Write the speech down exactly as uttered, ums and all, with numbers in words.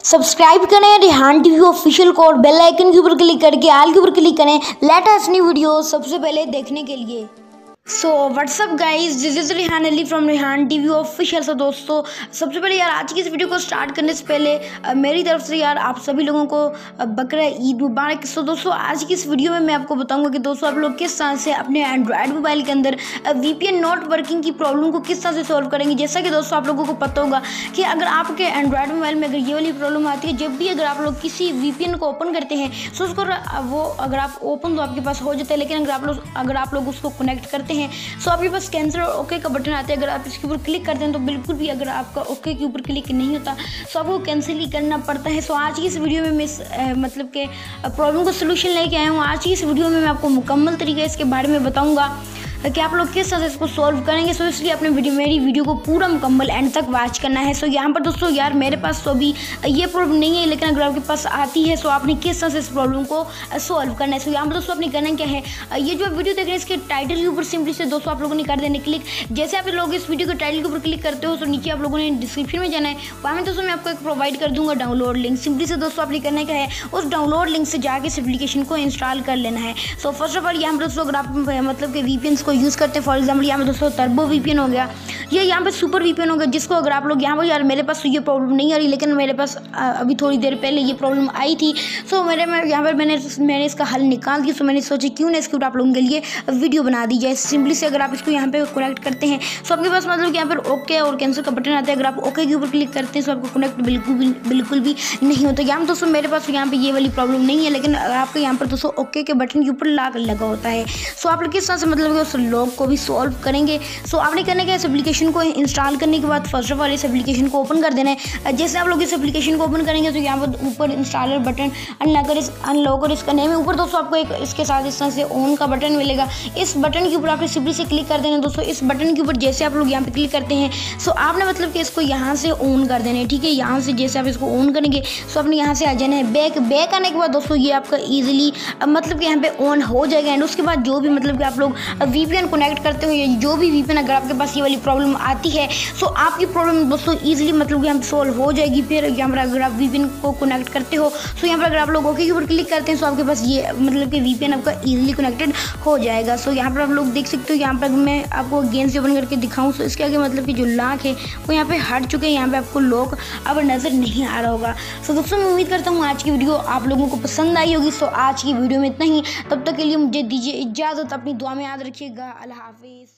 Subscribe करें Rehan TV official को और बेल आइकन के ऊपर क्लिक करके आल के ऊपर क्लिक करें लेटेस्ट न्यू वीडियो सबसे पहले देखने के लिए। So what's up guys, this is Rehan Ali from Rehan TV official. So दोस्तों, सबसे पहले यार आज की इस वीडियो को स्टार्ट करने से पहले आ, मेरी तरफ से यार आप सभी लोगों को बकरा ईद मुबारक। सो दोस्तों, आज की इस वीडियो में मैं आपको बताऊंगा कि दोस्तों आप लोग किस तरह से अपने एंड्रॉयड मोबाइल के अंदर वीपीएन नॉट वर्किंग की प्रॉब्लम को किस तरह से सॉल्व करेंगे। जैसा कि दोस्तों आप लोगों को पता होगा कि अगर आपके एंड्रॉयड मोबाइल में अगर ये वाली प्रॉब्लम आती है, जब भी अगर आप लोग किसी वीपीएन को ओपन करते हैं तो उसको वो अगर आप ओपन तो आपके पास हो जाता है, लेकिन अगर आप लोग अगर आप लोग उसको कनेक्ट करते हैं तो आपके पास कैंसिल और ओके का बटन आता है। अगर आप इसके ऊपर क्लिक करते हैं तो बिल्कुल भी अगर आपका ओके के ऊपर क्लिक नहीं होता तो आपको कैंसिल ही करना पड़ता है। सो आज की इस वीडियो में मैं इस मतलब के प्रॉब्लम का सोल्यूशन लेके आया हूँ। आज की इस वीडियो में मैं आपको मुकम्मल तरीके इसके बारे में बताऊँगा कि आप लोग किस तरह से इसको सॉल्व करेंगे। सो इसलिए अपने वीडियो मेरी वीडियो को पूरा मुकम्मल एंड तक वॉच करना है। सो यहाँ पर दोस्तों यार मेरे पास तो अभी ये प्रॉब्लम नहीं है, लेकिन अगर आपके पास आती है तो आपने किस तरह से इस प्रॉब्लम को सॉल्व करना है। सो यहाँ पर दोस्तों आपने करना क्या है, ये जो वीडियो देख रहे हैं इसके टाइटल के ऊपर सिंपली से दोस्तों आप लोगों ने कर देने क्लिक। जैसे आप लोग इस वीडियो के टाइटल के ऊपर क्लिक करते हो तो नीचे आप लोगों ने डिस्क्रिप्शन में जाना है, वहाँ में दोस्तों मैं आपको एक प्रोवाइड कर दूँगा डाउनलोड लिंक। सिंपली से दोस्तों आपने करना क्या है, उस डाउनलोड लिंक से जाके इस एप्लीकेशन को इंस्टॉल कर लेना है। सो फर्स्ट ऑफ ऑल यहाँ पर दोस्तों अगर आप मतलब कि वीपीएन को यूज़ करते हैं, फॉर एग्जाम्पल यहाँ पे दोस्तों टर्बो वीपीएन हो गया, ये यहाँ पे सुपर वीपीएन हो गया, जिसको अगर आप लोग यहाँ पर यार मेरे पास तो ये प्रॉब्लम नहीं आ रही, लेकिन मेरे पास अभी थोड़ी देर पहले ये प्रॉब्लम आई थी। सो मेरे में यहाँ पर मैंने मैंने इसका हल निकाल दिया। सो मैंने सोचा क्यों ना इसके ऊपर आप लोगों के लिए वीडियो बना दी जाए। सिंपली से अगर आप इसको यहाँ पे कनेक्ट करते हैं तो आपके पास मतलब यहाँ पर ओके और कैंसिल का बटन आता है। अगर आप ओके के ऊपर क्लिक करते हैं तो आपको कनेक्ट बिल्कुल भी बिल्कुल भी नहीं होता। यहाँ दोस्तों मेरे पास यहाँ पे ये वाली प्रॉब्लम नहीं है, लेकिन आपके यहाँ पर दोस्तों ओके के बटन के ऊपर लॉक लगा होता है। सो आप लोग किस तरह से मतलब उस लॉक को भी सॉल्व करेंगे। सो आपने करने का इस एप्लीकेशन को इंस्टॉल करने के बाद फर्स्ट ऑफ ऑल इस एप्लीकेशन को ओपन कर देना है। जैसे आप लोग इस एप्लीकेशन को ओपन करेंगे तो यहाँ पर ऊपर इंस्टॉलर बटन अनलॉक इस अनलॉक और इसका नेम है। ऊपर दोस्तों आपको एक इसके साथ इस तरह से ऑन का बटन मिलेगा। इस बटन के ऊपर आपने सिंपली से क्लिक कर देना है। दोस्तों इस बटन के ऊपर जैसे आप लोग यहाँ पे क्लिक करते हैं सो आपने मतलब कि इसको यहाँ से ऑन कर देना है। ठीक है, यहाँ से जैसे आप इसको ऑन करेंगे सो आपने यहाँ से आ जाना है बैक। बैक आने के बाद दोस्तों ये आपका ईजिली मतलब कि यहाँ पे ऑन हो जाएगा। एंड उसके बाद जो भी मतलब कि आप लोग वीपीएन कनेक्ट करते हो या जो भी वीपीएन अगर आपके पास ये वाली प्रॉब्लम आती है सो आपकी प्रॉब्लम दोस्तों इजीली मतलब यहाँ पे सॉल्व हो जाएगी। फिर यहाँ पर अगर आप वीपीएन को कनेक्ट करते हो सो यहाँ पर अगर आप लोग ओके के ऊपर क्लिक करते हैं तो आपके पास ये मतलब कि वीपीएन आपका इजीली कनेक्टेड हो जाएगा। सो यहाँ पर आप लोग देख सकते हो, यहाँ पर मैं आपको गेम से ओपन करके दिखाऊँ तो इसके आगे मतलब कि जो लॉक है वो यहाँ पे हट चुके हैं। यहाँ पे आपको लॉक अब नज़र नहीं आ रहा होगा। सो दोस्तों मैं उम्मीद करता हूँ आज की वीडियो आप लोगों को पसंद आई होगी। सो आज की वीडियो में इतना ही, तब तक के लिए मुझे दीजिए इजाज़त। अपनी दुआ में याद रखिएगा। अल्लाह हाफिज़।